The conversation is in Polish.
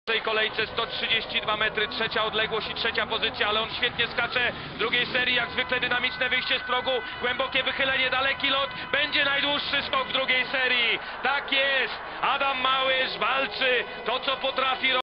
W tej kolejce 132 metry, trzecia odległość i trzecia pozycja, ale on świetnie skacze w drugiej serii, jak zwykle dynamiczne wyjście z progu, głębokie wychylenie, daleki lot, będzie najdłuższy skok w drugiej serii. Tak jest, Adam Małysz walczy, to co potrafi robić.